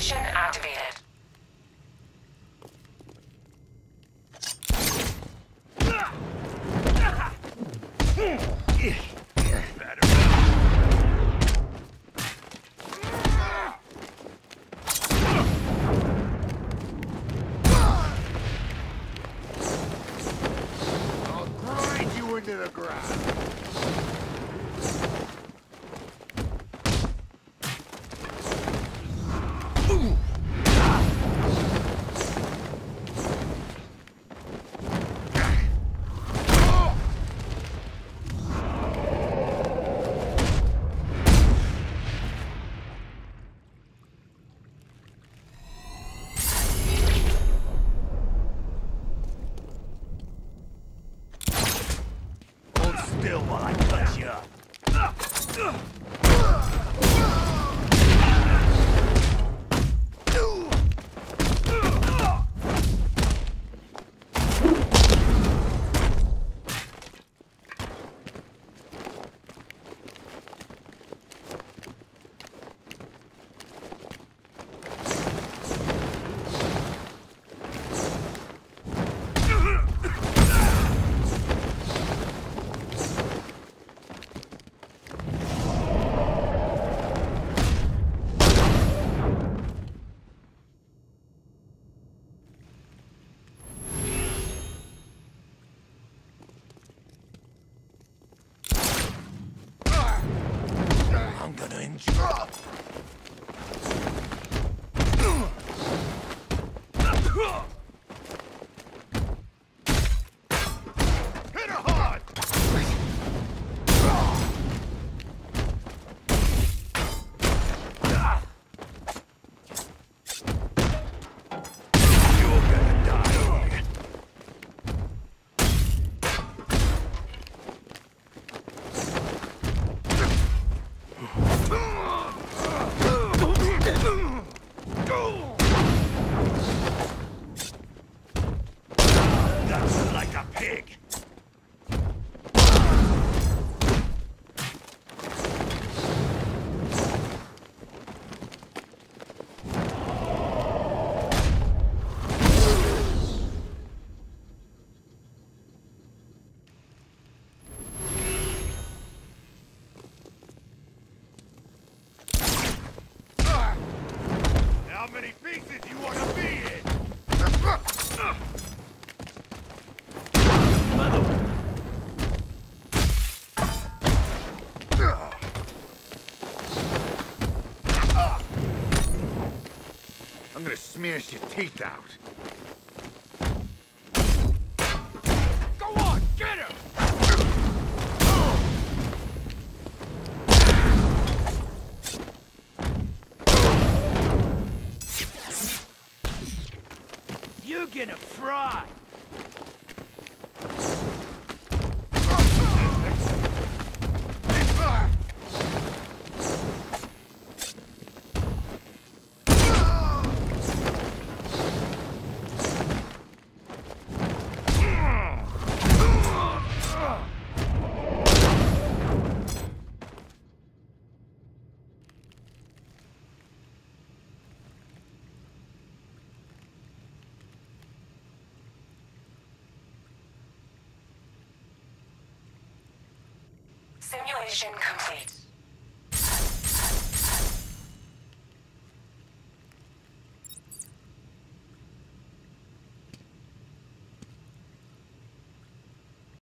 Simulation activated. I'll grind you into the ground. Hold still while I cut you up. I'm gonna enjoy. Hit her hard. You're gonna die. That's like a pig. How many pieces you want to be in? I'm gonna smash your teeth out. Go on, get him! You're gonna fry! Simulation complete.